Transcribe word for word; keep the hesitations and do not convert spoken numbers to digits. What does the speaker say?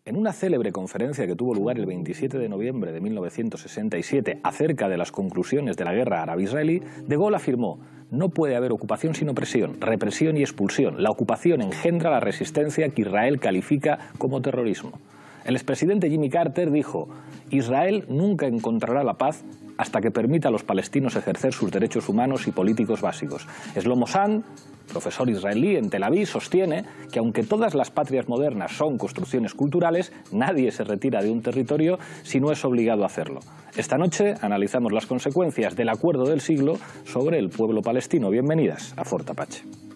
En una célebre conferencia que tuvo lugar el veintisiete de noviembre de mil novecientos sesenta y siete acerca de las conclusiones de la guerra árabe-israelí, De Gaulle afirmó: no puede haber ocupación sin opresión, represión y expulsión. La ocupación engendra la resistencia que Israel califica como terrorismo. El expresidente Jimmy Carter dijo: Israel nunca encontrará la paz hasta que permita a los palestinos ejercer sus derechos humanos y políticos básicos. Shlomo Sand, profesor israelí en Tel Aviv, sostiene que aunque todas las patrias modernas son construcciones culturales, nadie se retira de un territorio si no es obligado a hacerlo. Esta noche analizamos las consecuencias del acuerdo del siglo sobre el pueblo palestino. Bienvenidas a Fort Apache.